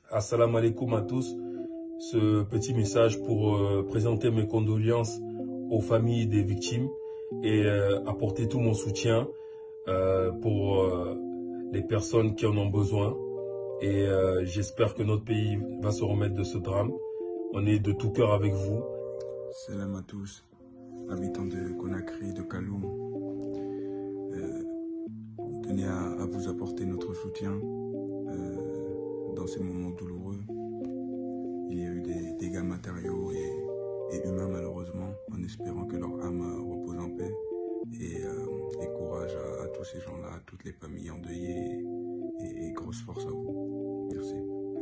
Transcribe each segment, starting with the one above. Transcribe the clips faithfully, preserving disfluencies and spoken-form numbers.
Assalamu alaikum à tous. Ce petit message pour euh, présenter mes condoléances aux familles des victimes et euh, apporter tout mon soutien euh, pour euh, les personnes qui en ont besoin. Et euh, j'espère que notre pays va se remettre de ce drame. On est de tout cœur avec vous. Salam à tous, habitants de Conakry, de Kaloum. Euh, on tenait à, à vous apporter notre soutien euh, dans ces moments douloureux. Il y a eu des dégâts matériaux et, et humains malheureusement, en espérant que leur âme repose en paix. Et, euh, et courage à, à tous ces gens-là, à toutes les familles endeuillées et, et, et grosse force à vous. Merci.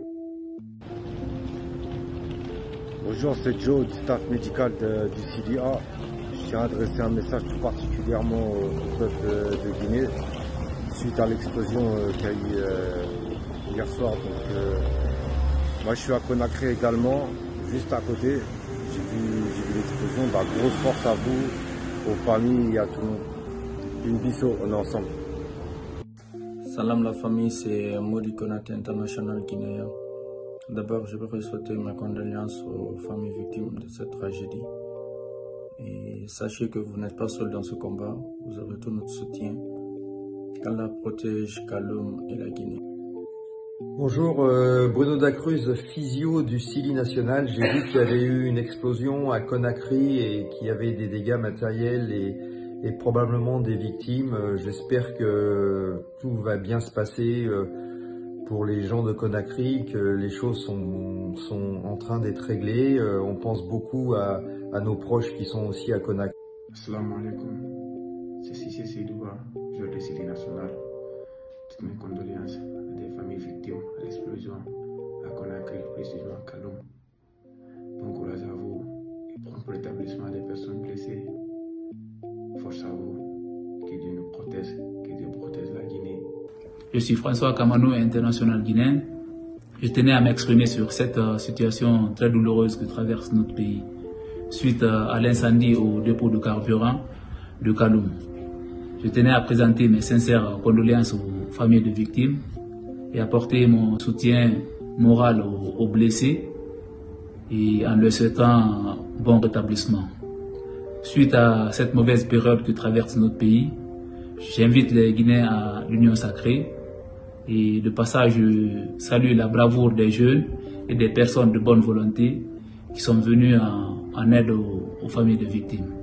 Bonjour, c'est Joe du staff médical de, du C D A. Je tiens à adresser un message tout particulièrement au peuple de Guinée suite à l'explosion qu'il y a eu euh, hier soir. Donc, euh, moi, je suis à Conakry également, juste à côté. J'ai vu, j'ai vu l'explosion. Bah, grosse force à vous, aux familles et à tout le monde. Une biseau, on est ensemble. Salam la famille, c'est Modi Konate International guinéen. D'abord, je voudrais souhaiter ma condoléance aux familles victimes de cette tragédie. Et sachez que vous n'êtes pas seul dans ce combat, vous avez tout notre soutien. qu'Allah protège Kaloum et la Guinée. Bonjour, euh, Bruno Dacruz, physio du Sili National. J'ai vu qu'il y avait eu une explosion à Conakry et qu'il y avait des dégâts matériels et, et probablement des victimes. Euh, J'espère que tout va bien se passer euh, pour les gens de Conakry, que les choses sont, sont en train d'être réglées. Euh, on pense beaucoup à, à nos proches qui sont aussi à Conakry. Assalamu alaikum, c'est Sissé Seydouba, joueur du Sili National. Toutes mes condoléances des familles victimes à l'explosion à Conakry, précisément à Kaloum. Bon courage à vous et prompt rétablissement des personnes blessées. Force à vous, que Dieu nous protège, que Dieu protège la Guinée. Je suis François Kamano, international guinéen. Je tenais à m'exprimer sur cette uh, situation très douloureuse que traverse notre pays suite uh, à l'incendie au dépôt de carburant de Kaloum. Je tenais à présenter mes sincères condoléances aux familles de victimes et apporter mon soutien moral aux, aux blessés et en leur souhaitant bon rétablissement. Suite à cette mauvaise période que traverse notre pays, j'invite les Guinéens à l'Union sacrée et de passage je salue la bravoure des jeunes et des personnes de bonne volonté qui sont venus en, en aide aux, aux familles de victimes.